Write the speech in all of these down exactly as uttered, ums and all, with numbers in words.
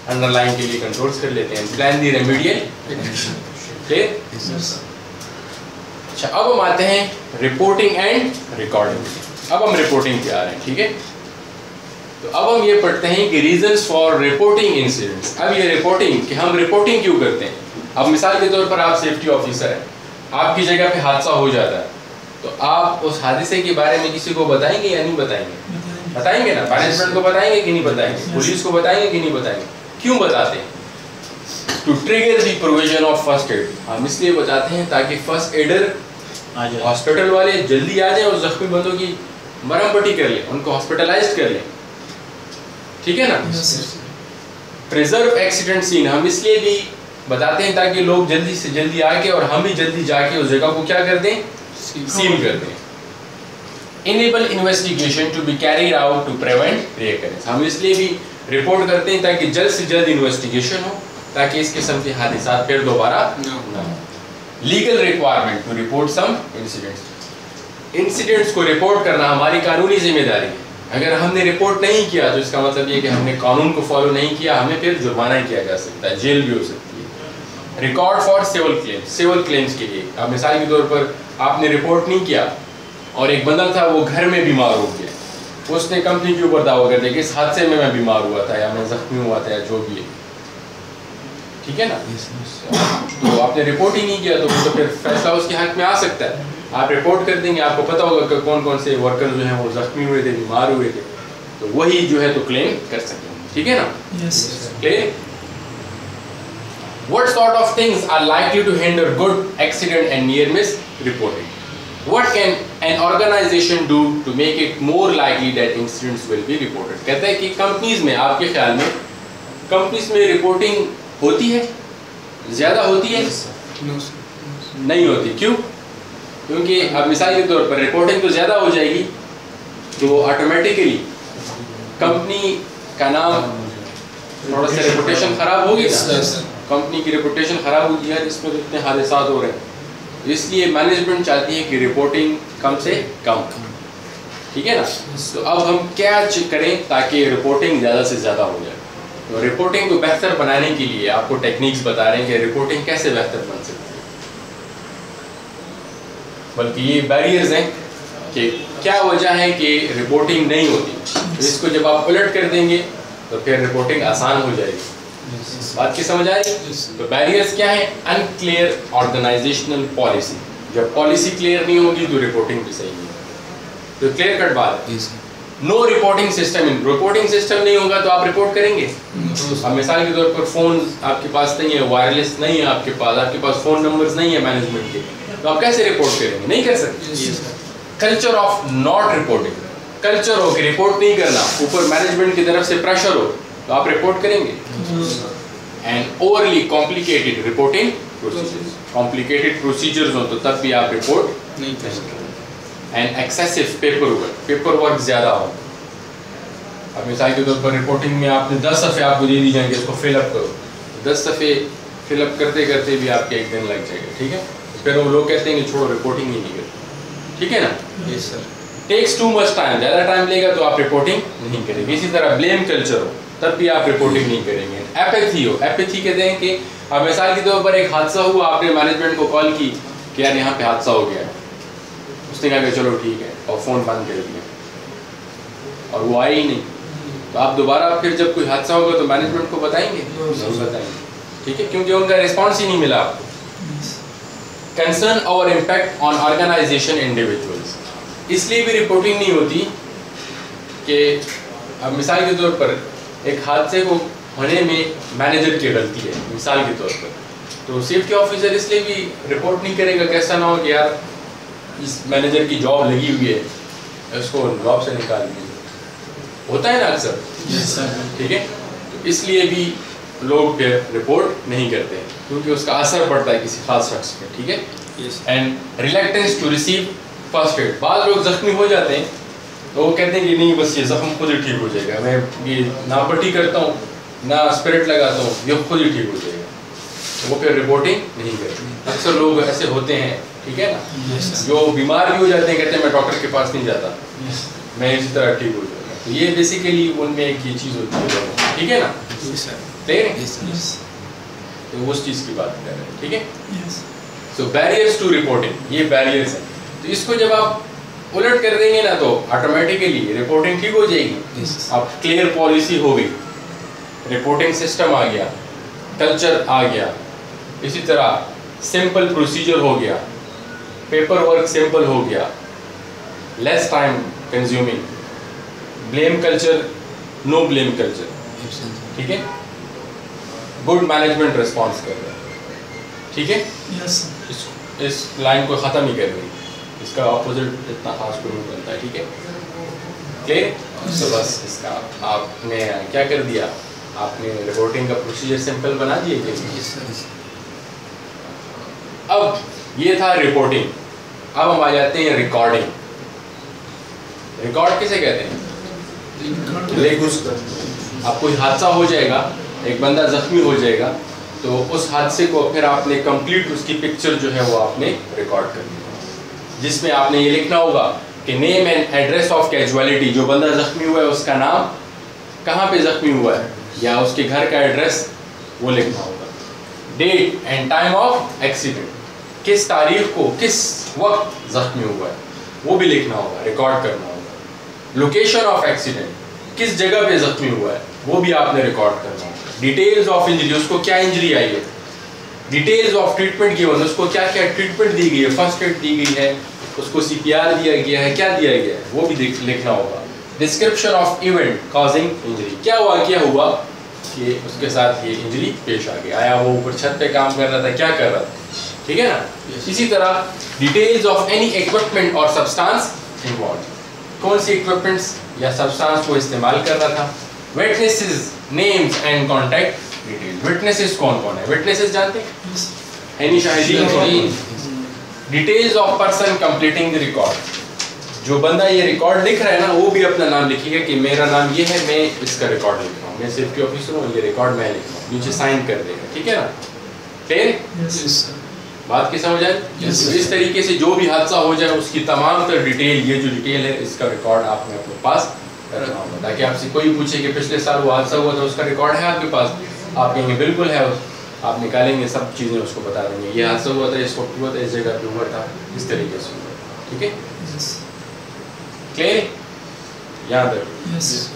Under line کے لیے controls کر لیتے ہیں. Plan the remedial. اچھا اب ہم آتے ہیں رپورٹنگ اینڈ ریکارڈنگ. اب ہم رپورٹنگ پہ آ رہے ہیں, ٹھیک ہے. تو اب ہم یہ پڑھتے ہیں کہ ریزنس فار رپورٹنگ انسیڈنٹس. اب یہ رپورٹنگ کہ ہم رپورٹنگ کیوں کرتے ہیں. اب مثال کے طور پر آپ سیفٹی آفیسر ہیں, آپ کی جگہ پہ حادثہ ہو جاتا ہے, تو آپ اس حادثے کے بارے میں کسی کو بتائیں گے یا نہیں بتائیں گے؟ بتائیں گے نا. مینجمنٹ کو بتائیں گے کہ نہیں بتائیں گے؟ پولیس کو بتائیں گے کہ نہیں بتائیں گے؟ کیوں بتاتے ہیں؟ To trigger the provision of first aid. ہم اس لیے بتاتے ہیں تاکہ فرسٹ ایڈر ہاسپٹل والے جلدی آ جائیں اور زخمی بندوں کی مرہم پٹی کر لیں, ان کو ہاسپٹلائزڈ کر لیں, ٹھیک ہے نا. پریزرو ایکسیڈنٹ سین ہم اس لیے بھی بتاتے ہیں تاکہ لوگ جلدی سے جلدی آ کے اور ہم بھی جلدی جا کے اس جگہ کو کیا کر دیں, سیل کر دیں. Enable investigation to be carried out to prevent recurrence. ہم اس لیے بھی رپورٹ کرتے ہیں تاکہ جلد سے جلد انویسٹیگیشن ہو, تاکہ اس قسم کے حادثات پھر دوبارہ نہ ہوں. Legal requirement to report some incidents. Incidents کو رپورٹ کرنا ہماری قانونی ذمہ داری ہے. اگر ہم نے رپورٹ نہیں کیا تو اس کا مطلب یہ کہ ہم نے قانون کو فالو نہیں کیا, ہمیں پھر جرمانہ کیا جا سکتا ہے, جیل بھی ہو سکتی ہے. Record for civil claims. Civil claims کے لیے اب مثال کے طور پر آپ نے رپورٹ نہیں کیا اور ایک بندہ تھا وہ گھر میں بیمار ہو گیا, اس نے کمپنی کے اوپر دعویٰ کر دیا کہ اس حادثے میں میں بیمار ہوا تھا یا میں زخمی ہوا تھا یا جو بھی ہے, ٹھیک ہے نا. تو آپ نے رپورٹ ہی نہیں کیا تو تو پھر فیصلہ اس کے حق میں آ سکتا ہے. آپ رپورٹ کر دیں گے, آپ کو پتہ ہوگا کہ کون کون سے ورکر جو ہیں وہ زخمی ہوئے تھے, بیمار ہوئے تھے, تو وہی جو ہے تو کلیم کر سکیں گے, ٹھیک ہے نا. Clear. What sort of things are likely to hinder good accident and near miss reporting? What can an organization do to make it more likely that incidents will be reported? کہتا ہے کہ کمپنیز میں آپ کے خیال میں companies میں reporting ہوتی ہے, زیادہ ہوتی ہے, نہیں ہوتی. کیوں؟ کیونکہ اب مثال کے طور پر رپورٹنگ تو زیادہ ہو جائے گی تو آٹومیٹیکلی کمپنی کا نام تھوڑا سا ریپوٹیشن خراب ہوگی نا. کمپنی کی ریپوٹیشن خراب ہوتی ہے اس میں تو اتنے حادثات ہو رہے ہیں, اس لیے مینجمنٹ چاہتی ہے کہ رپورٹنگ کم سے کم, ٹھیک ہے نا. تو اب ہم کیا کریں تاکہ رپورٹنگ زیادہ سے زیادہ ہو جائے. تو رپورٹنگ کو بہتر بنانے کے لیے آپ کو ٹیکنیکس بتا رہے ہیں کہ رپورٹنگ کیسے بہتر بن سکتی ہے, بلکہ یہ بیریئرز ہیں کہ کیا وجہ ہے کہ رپورٹنگ نہیں ہوتی. اس کو جب آپ الٹ کر دیں گے تو پھر رپورٹنگ آسان ہو جائے گی. بات کی سمجھ آ رہی؟ تو بیریئرز کیا ہے؟ Unclear organisational policy. جب پالیسی کلیئر نہیں ہوگی تو رپورٹنگ بھی صحیح نہیں ہوگی. تو کلیئر کٹ بات. No reporting system. Reporting system نہیں ہوگا تو آپ رپورٹ کریں گے. اب مثال کے طور پر فون آپ کے پاس نہیں ہے, وائرلیس نہیں ہے آپ کے پاس, آپ کے پاس فون نمبرز نہیں ہے مینجمنٹ کے, تو آپ کیسے رپورٹ کریں گے؟ نہیں کر سکتے. Culture of not reporting. Culture ہو کہ رپورٹ نہیں کرنا, اوپر مینجمنٹ کی طرف سے پریشر ہو تو آپ رپورٹ کریں گے. And overly complicated reporting procedures. Complicated procedures ہوں تو تب بھی آپ رپورٹ نہیں کر سکتے. And excessive paper work. Paper work زیادہ ہو. اب مثال کے طور پر رپورٹنگ میں آپ نے دس صفحے آپ کو دے دی جائیں گے, اس کو فل اپ کرو. دس صفحے فل اپ کرتے کرتے بھی آپ کے ایک دن لگ جائے گا, ٹھیک ہے. پھر وہ لوگ کہتے ہیں کہ چھوڑو رپورٹنگ ہی نہیں کرتے, ٹھیک ہے نا. Yes sir. Takes too much time. زیادہ ٹائم لے گا تو آپ رپورٹنگ نہیں کریں گے. اسی طرح بلیم کلچر ہو تب بھی آپ رپورٹنگ نہیں کریں گے. ایپیتھی ہو. ایپیتھی کہتے ہیں کہ اب مثال کے طور پر ایک حادثہ ہوا, آپ نے مینجمنٹ کو کال کی کہ یار یہاں پہ حادثہ ہو گیا ہے, اس نے کہا کہ چلو ٹھیک ہے, اور فون بند کر دیا اور وہ آئے ہی نہیں, تو آپ دوبارہ پھر جب کوئی حادثہ ہوگا تو مینجمنٹ کو بتائیں گے؟ نہیں بتائیں گے, ٹھیک ہے, کیونکہ ان کا رسپانس ہی نہیں ملا آپ کو. کنسرن اور امپیکٹ آن آرگنائزیشن انڈیویجولس. اس لیے بھی رپورٹنگ نہیں ہوتی کہ اب مثال کے طور پر ایک حادثے کو ہونے میں مینیجر کی غلطی ہے مثال کے طور پر, تو سیفٹی آفیسر اس لیے بھی رپورٹ نہیں کرے گا. کیسا نہ ہو کہ یار اس مینیجر کی جاب لگی ہوئی ہے, اس کو جاب سے نکال دیا, ہوتا ہے نا اکثر, ٹھیک ہے. تو اس لیے بھی لوگ پھر رپورٹ نہیں کرتے کیونکہ اس کا اثر پڑتا ہے کسی خاص شخص پہ, ٹھیک ہے. And reluctance to receive first aid. بعض لوگ زخمی ہو جاتے ہیں تو وہ کہتے ہیں کہ نہیں بس یہ زخم خود ہی ٹھیک ہو جائے گا, میں یہ نہ پٹی کرتا ہوں نہ اسپرٹ لگاتا ہوں, یہ خود ہی ٹھیک ہو جائے گا, وہ پھر رپورٹنگ نہیں کرتے. اکثر لوگ ایسے ہوتے ہیں, ٹھیک ہے نا, جو بیمار بھی ہو جاتے ہیں کہتے ہیں میں ڈاکٹر کے پاس نہیں جاتا, میں اسی طرح ٹھیک ہو جاتا. تو یہ بیسیکلی ان میں ایک یہ چیز ہوتی ہے, ٹھیک ہے نا. क्लियर है? तो उस चीज़ की बात कर रहे हैं, ठीक है? सो बैरियर्स टू रिपोर्टिंग, ये बैरियर्स हैं। तो इसको जब आप उलट कर देंगे ना तो ऑटोमेटिकली रिपोर्टिंग ठीक हो जाएगी। अब क्लियर पॉलिसी हो गई, रिपोर्टिंग सिस्टम आ गया, कल्चर आ गया, इसी तरह सिंपल प्रोसीजर हो गया, पेपर वर्क सिंपल हो गया, less time consuming, blame culture, no blame culture, ठीक है? गुड मैनेजमेंट रिस्पॉन्स कर रहा है, ठीक है? यस इस इस लाइन को ख़त्म ही कर रही, इसका ऑपोजिट इतना खास कोई नहीं बनता है, ठीक है? क्लियर? तो बस इसका आपने क्या कर दिया, आपने रिपोर्टिंग का प्रोसीजर सिंपल बना दिए। अब ये था रिपोर्टिंग, अब हम आ जाते हैं रिकॉर्डिंग। रिकॉर्ड किसे कहते हैं? अब कोई हादसा हो जाएगा, एक बंदा जख्मी हो जाएगा, तो उस हादसे को फिर आपने कंप्लीट उसकी पिक्चर जो है वो आपने रिकॉर्ड करनी है, जिसमें आपने ये लिखना होगा कि name and address of casualty, जो बंदा जख्मी हुआ है उसका नाम, कहाँ पे जख्मी हुआ है या उसके घर का एड्रेस वो लिखना होगा, date and time of accident, किस तारीख को किस वक्त जख्मी हुआ है वो भी लिखना होगा, रिकॉर्ड करना होगा, लोकेशन ऑफ एक्सीडेंट, किस जगह पे जख्मी हुआ है वो भी आपने रिकॉर्ड करना होगा, डिटेल्स ऑफ इंजरी, उसको क्या इंजरी आई है, डिटेल्स ऑफ ट्रीटमेंट गिवन, उसको क्या क्या ट्रीटमेंट दी गई है, फर्स्ट एड दी गई है, उसको सीपीआर दिया गया है, क्या दिया गया है वो भी लिखना होगा, description of event causing injury, क्या वाकया हुआ कि उसके साथ ये इंजरी पेश आ गई, आया वो ऊपर छत पे काम कर रहा था, क्या कर रहा था, ठीक है ना? yes. इसी तरह डिटेल्स ऑफ एनी इक्विपमेंट और सब्सटेंस इन्वॉल्व, कौन सी इक्विपमेंट्स या सब्सटेंस को इस्तेमाल कर रहा था, witnesses names and contact details, witnesses कौन कौन है, विटनेसेस जानते हैं? एनी शाहिदीन, details of person completing the record, जो बंदा ये रिकॉर्ड लिख रहा है ना वो भी अपना नाम लिखिएगा कि मेरा नाम ये है, मैं इसका रिकॉर्ड लिख रहा हूँ, मैं सेफ्टी ऑफिसर हूँ, ये रिकॉर्ड मैं लिख रहा हूँ, नीचे साइन कर देगा, ठीक है ना? फिर बात की समझ आए? yes, तो इस तरीके से जो भी हादसा हो जाए उसकी तमाम तर डिटेल, ये जो डिटेल है इसका रिकॉर्ड आपने अपने पास रखना होगा, ताकि आपसे कोई पूछे कि पिछले साल वो हादसा हुआ था उसका रिकॉर्ड है आपके पास, आप कहेंगे बिल्कुल है, आप निकालेंगे सब चीज़ें उसको बता देंगे, ये हादसा हुआ था, इस वक्त हुआ था, इस जगह पे हुआ था, इस तरीके से हुआ, ठीक है? क्लियर? याद रखो।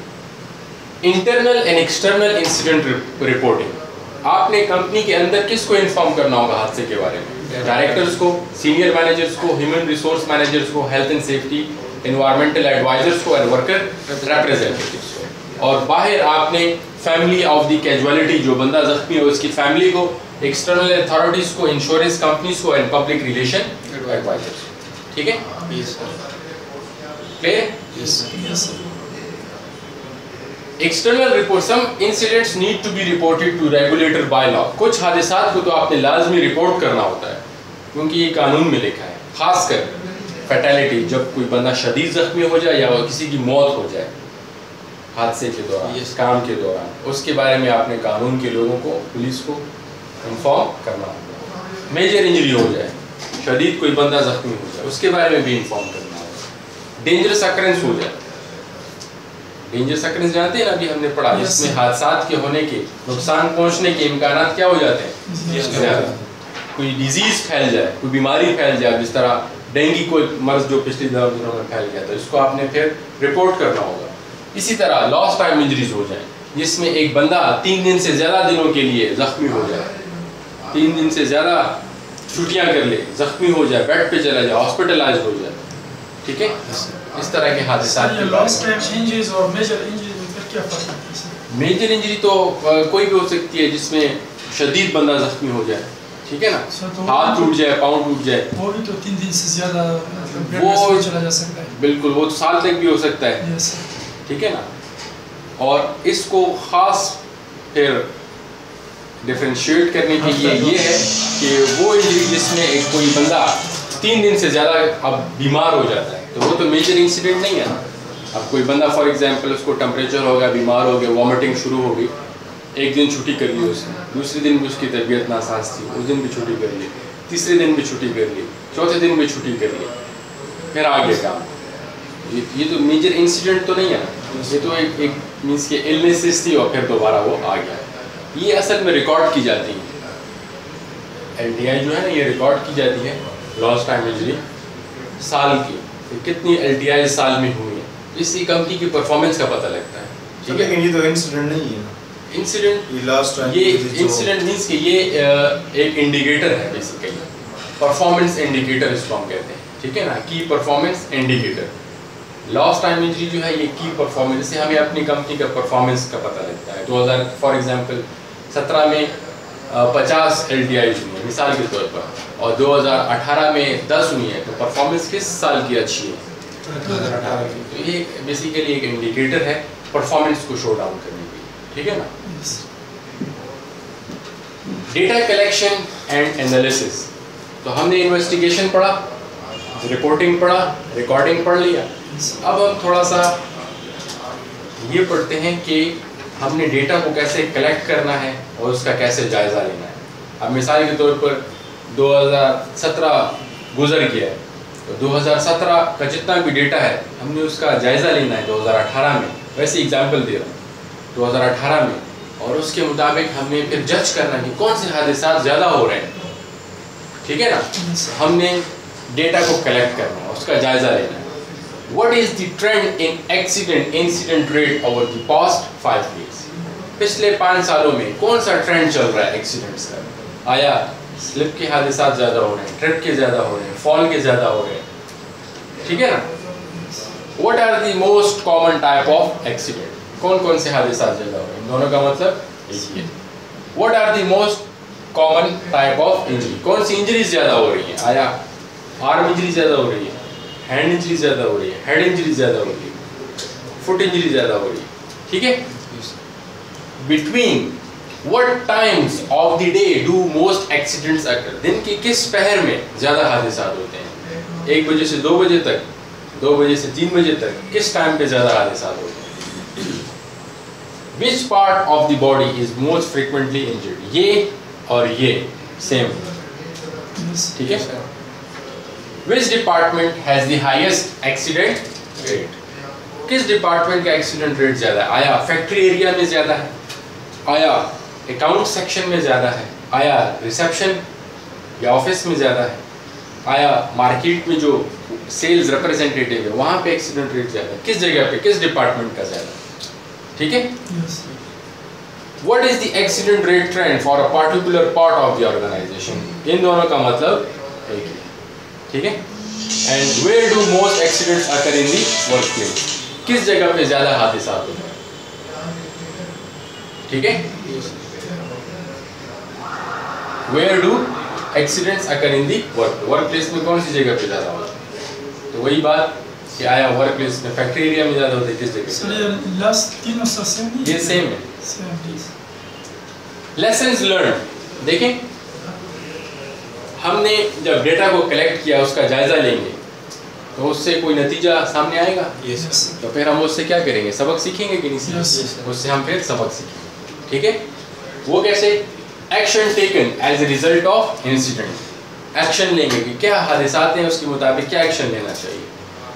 Internal and external incident reporting, आपने कंपनी के अंदर किसको इन्फॉर्म करना होगा हादसे के बारे में, डायरेक्टर्स को, सीनियर मैनेजर्स को, ह्यूमन रिसोर्स मैनेजर्स को, health and safety, environmental advisers को, वर्कर रिप्रेजेंटेटिव्स को, और बाहर आपने फैमिली ऑफ द कैजुअलिटी, जो बंदा जख्मी है उसकी फैमिली को, एक्सटर्नल अथॉरिटीज को, इंश्योरेंस कंपनीज को एंड पब्लिक रिलेशन एडवाइजर्स, ठीक है? Clear? External report, some incidents need to be reported to regulator by law, कुछ हादसात को तो आपने लाजमी रिपोर्ट करना होता है क्योंकि ये कानून में लिखा है, खासकर फैटेलिटी, जब कोई बंदा शदीद जख्मी हो जाए या किसी की मौत हो जाए हादसे के दौरान, yes. काम के दौरान, उसके बारे में आपने कानून के लोगों को, पुलिस को इन्फॉर्म करना होगा, मेजर इंजरी हो जाए, शदीद कोई बंदा जख्मी हो जाए उसके बारे में भी इन्फॉर्म करना होगा, डेंजरस अकरेंस हो जाए, डेंजरस अकरेंस जानते हैं ना, अभी हमने पढ़ा, जिसमें yes. हादसात के होने के, नुकसान पहुंचने के इम्कानात क्या हो जाते हैं ज़्यादा, कोई डिजीज़ फैल जाए, कोई बीमारी फैल जाए, जिस तरह डेंगू कोई मर्ज जो पिछले दिनों में फैल गया था, इसको आपने फिर रिपोर्ट करना होगा। इसी तरह लॉस्ट टाइम इंजरीज हो जाए, जिसमें एक बंदा तीन दिन से ज़्यादा दिनों के लिए ज़ख्मी हो जाए, तीन दिन से ज़्यादा छुट्टियाँ कर ले, ज़ख्मी हो जाए, बेड पे चला जाए, हॉस्पिटलाइज हो जाए, ठीक है? इस तरह के हादसा। मेजर इंजरी तो कोई भी हो सकती है जिसमें शदीद बंदा जख्मी हो जाए, ठीक है ना, हाथ टूट जाए, पाँव टूट जाए, वो भी तो तीन दिन से ज़्यादा वो चला जा सकता है, बिल्कुल, वो तो साल तक भी हो सकता है, ठीक है ना? और इसको ख़ास फिर डिफ्रेंशिएट करने के लिए ये है कि वो इंजरी जिसमें एक कोई बंदा तीन दिन से ज़्यादा अब बीमार हो जाता है, तो वो तो मेजर इंसिडेंट नहीं है ना। अब कोई बंदा फॉर एग्जांपल उसको टेम्परेचर हो गया, बीमार हो गया, वॉमिटिंग शुरू हो गई, एक दिन छुट्टी कर ली उसने, दूसरे दिन भी उसकी तबीयत नासाज थी, उस दिन भी छुट्टी कर ली, तीसरे दिन भी छुट्टी कर ली, चौथे दिन भी छुट्टी कर ली, फिर आ गया काम, ये, ये तो मेजर इंसिडेंट तो नहीं है ना, ये तो एक एक मीन्स के इलनेसेस थी और फिर दोबारा वो आ गया, یہ اصل میں ریکارڈ کی جاتی ہیں. ایل ٹی آئی جو ہے نا یہ ریکارڈ کی جاتی ہے لاسٹ ٹائم انجری سال کی, کتنی ایل ٹی آئی سال میں ہوئی ہیں, اس کی کمپنی کی پرفارمنس کا پتہ لگتا ہے. ٹھیک ہے, لیکن یہ تو انسیڈنٹ نہیں ہے. انسیڈنٹ یہ لاسٹ ٹائم یہ انسیڈنٹ مینس کہ یہ ایک انڈیکیٹر ہے بیسیکلی, پرفارمنس انڈیکیٹر اس کو ہم کہتے ہیں. ٹھیک ہے نا, کی performance indicator. Last time injury جو ہے یہ کی پرفارمنس سے ہمیں اپنی کمپنی کا پرفارمنس کا پتہ لگتا ہے. دو ہزار فار ایگزامپل سترہ میں پچاس ایل ٹی آئی ہوئی ہیں مثال کے طور پر, اور دو ہزار اٹھارہ میں دس ہوئی ہیں, تو پرفارمنس کس سال کی اچھی ہے؟ دو ہزار اٹھارہ کی. تو یہ بیسیکلی ایک انڈیکیٹر ہے پرفارمنس کو شو ڈاؤن کرنے کے لیے. ٹھیک ہے نا. ڈیٹا کلیکشن اینڈ انالیسس, تو ہم نے انویسٹیگیشن پڑھا, رپورٹنگ پڑھا, ریکارڈنگ پڑھ لیا. اب ہم تھوڑا سا یہ پڑھتے ہیں کہ ہم نے ڈیٹا کو کیسے کلیکٹ کرنا ہے اور اس کا کیسے جائزہ لینا ہے. اب مثال کے طور پر دو ہزار سترہ گزر گیا ہے, تو دو ہزار سترہ کا جتنا بھی ڈیٹا ہے ہم نے اس کا جائزہ لینا ہے دو ہزار اٹھارہ میں. ویسے ایگزامپل دے رہا ہوں دو ہزار اٹھارہ میں, اور اس کے مطابق ہم نے پھر جج کرنا ہے کہ کون سے حادثات زیادہ ہو رہے ہیں. ٹھیک ہے نا. ہم نے ڈیٹا کو کلیکٹ کرنا ہے, اس کا جائزہ لینا ہے. What is the trend in accident incident rate over the past five years? پچھلے پانچ سالوں میں کون سا ٹرینڈ چل رہا ہے ایکسیڈنٹس کا؟ آیا سلپ کے حادثات زیادہ ہو رہے ہیں, ٹرپ کے زیادہ ہو رہے ہیں, فال کے زیادہ ہو رہے ہیں؟ ٹھیک ہے نا. What are the most common type of accident? کون کون سے حادثات زیادہ ہو رہے ہیں؟ دونوں کا مطلب ایک ہی ہے. What are the most common type of injury? کون سی انجریز زیادہ ہو رہی ہیں؟ آیا آرم انجری زیادہ ہو رہی ہے, ہینڈ انجری زیادہ ہو رہی ہے, ہیڈ انجری زیادہ ہو رہی ہے, فٹ انجری زیادہ ہو رہی ہے. ٹھیک ہے. Between what times of the day do most accidents occur? دن کی کس پہر میں زیادہ حادثات ہوتے ہیں؟ ایک بجے سے دو بجے تک, دو بجے سے تین بجے تک, کس ٹائم پہ زیادہ حادثات ہوتے ہیں؟ Which part of the body is most frequently injured? یہ اور یہ same. ٹھیک ہے. Which department has the highest accident rate? کس ڈپارٹمنٹ کا ایکسیڈنٹ ریٹ زیادہ ہے؟ آیا فیکٹری ایریا میں زیادہ ہے, آیا اکاؤنٹ سیکشن میں زیادہ ہے, آیا ریسیپشن یا آفس میں زیادہ ہے, آیا مارکیٹ میں جو سیلز ریپرزینٹیٹیو ہے وہاں پہ ایکسیڈنٹ ریٹ زیادہ ہے؟ کس جگہ پہ, کس ڈپارٹمنٹ کا زیادہ ہے؟ ٹھیک ہے. What is the accident rate trend for a particular part of the organization? ان دونوں کا مطلب ایک ہے. ٹھیک ہے. And where do most accidents occur in the workplace? کس جگہ پہ زیادہ حادثات ہوتے ہیں؟ ٹھیک ہے. Where do accidents occur in the work? Workplace میں کون سی جگہ پہ زیادہ ہوتا ہے؟ تو وہی بات کہ آیا ورک پلیس میں فیکٹری ایریا میں زیادہ ہوتا ہے, کس جگہ پہ؟ یہ سیم ہے. لیسنز لرن, دیکھیں ہم نے جب ڈیٹا کو کلیکٹ کیا اس کا جائزہ لیں گے تو اس سے کوئی نتیجہ سامنے آئے گا. تو پھر ہم اس سے کیا کریں گے؟ سبق سیکھیں گے کہ نہیں سیکھیں گے؟ اس سے ہم پھر سبق سیکھیں گے. ٹھیک ہے. وہ کیسے؟ Action taken as a result of incident. Action لیں گے کہ کیا حادثات ہیں, اس کے مطابق کیا ایکشن لینا چاہیے.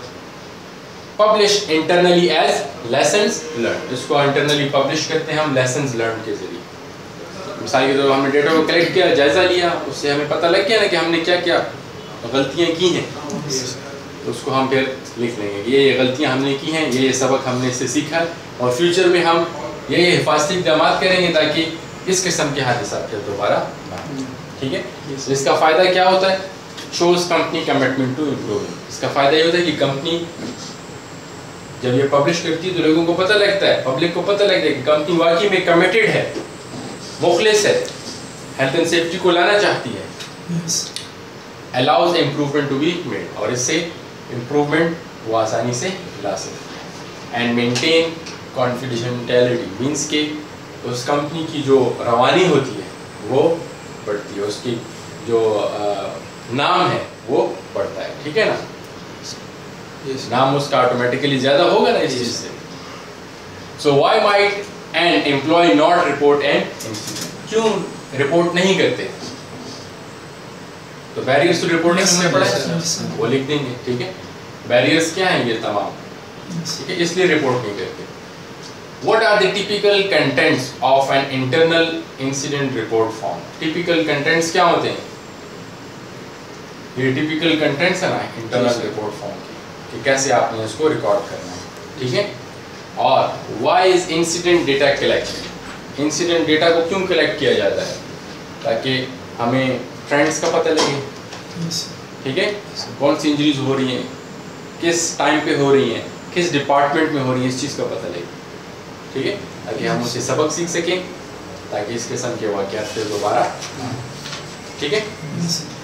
Publish internally as lessons learn, اس کو انٹرنلی پبلش کرتے ہیں ہم لیسنز لرن کے ذریعے. مثال کے طور پر ہم نے ڈیٹا کو کلیکٹ کیا, جائزہ لیا, اس سے ہمیں پتہ لگ گیا نا کہ ہم نے کیا کیا غلطیاں کی ہیں, تو اس کو ہم پھر لکھ لیں گے کہ یہ یہ غلطیاں ہم نے کی ہیں, یہ یہ سبق ہم نے اس سے سیکھا, اور فیوچر میں ہم یہ یہ حفاظتی اقدامات کریں گے تاکہ اس قسم کے حادثات پھر دوبارہ نہ ہوں. ٹھیک ہے. اس کا فائدہ کیا ہوتا ہے؟ Shows company commitment to improving. اس کا فائدہ یہ ہوتا ہے کہ کمپنی جب یہ پبلش کرتی ہے تو لوگوں کو پتہ لگتا ہے, پبلک کو پتہ لگتا ہے کہ کمپنی واقعی میں کمیٹڈ ہے, مخلص ہے, ہیلتھ اینڈ سیفٹی کو لانا چاہتی ہے. allows improvement to be made, اور اس سے امپروومنٹ وہ آسانی سے لا سکتے. اینڈ مینٹین کانفیڈینشیلٹی مینس کہ اس کمپنی کی جو روانی ہوتی ہے وہ بڑھتی ہے, اس کی جو نام ہے وہ بڑھتا ہے. ٹھیک ہے نا. نام اس کا آٹومیٹیکلی زیادہ ہوگا نا اس چیز سے. So why might an employee not report an incident, کیوں رپورٹ نہیں کرتے؟ تو بیریئرز ٹو رپورٹنگ ہم نے پڑھا ہے, وہ لکھ دیں گے. ٹھیک ہے. بیریئرز کیا ہیں یہ تمام, ٹھیک ہے, اس لیے رپورٹ نہیں کرتے. What are the typical contents of an internal incident report form? Typical contents क्या होते हैं? ये typical contents है ना internal report form के, कि कैसे आपने इसको रिकॉर्ड करना है, ठीक है? और why is incident data collection? Incident data को क्यों collect किया जाता है? ताकि हमें trends का पता लगे, ठीक है? कौन सी इंजरीज हो रही हैं, किस टाइम पे हो रही हैं, किस डिपार्टमेंट में हो रही है, इस चीज़ का पता लगे, ठीक है, ताकि हम उससे सबक सीख सकें, ताकि इस किस्म के वाक़यात से दोबारा, ठीक है।